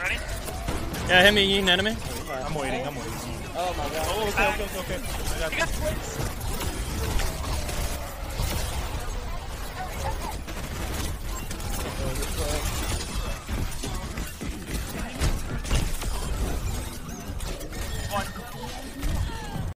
Ready? Yeah, hit me, you enemy. I'm waiting. Oh my god. Oh, okay. I got you.